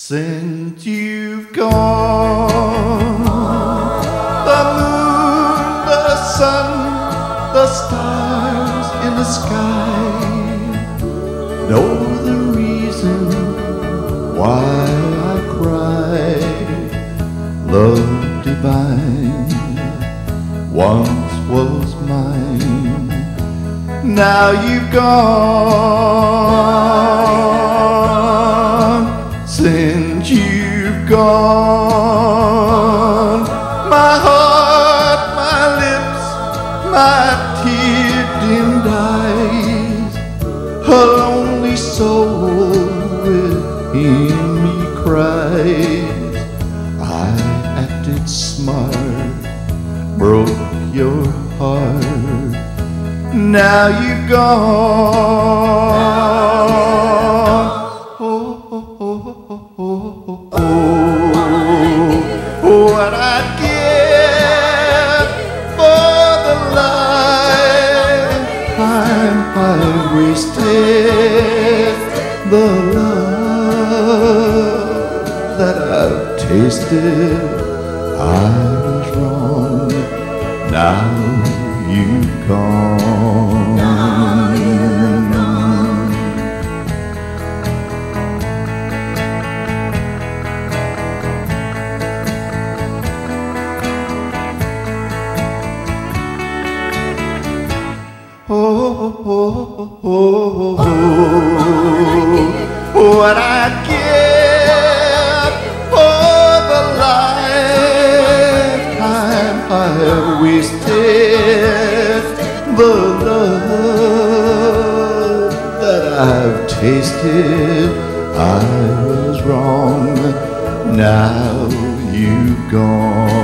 since you've gone. The moon, the sun, the stars in the sky know the reason why I cry. Love divine once was mine, now you've gone. Since you've gone, my heart, my lips, my tear-dimmed eyes, a lonely soul within me cries. I acted smart, broke your heart, now you've gone. What I'd give for the lifetime I wasted, the love that I've tasted. I was wrong, now you've gone. What I'd give for the lifetime I've wasted, the love that I've tasted. I was wrong, now you've gone.